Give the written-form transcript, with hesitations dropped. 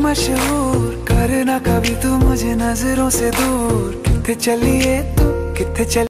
मशहूर, करना कभी तू मुझे नजरों से दूर। किथे चलिए तू, किथे चल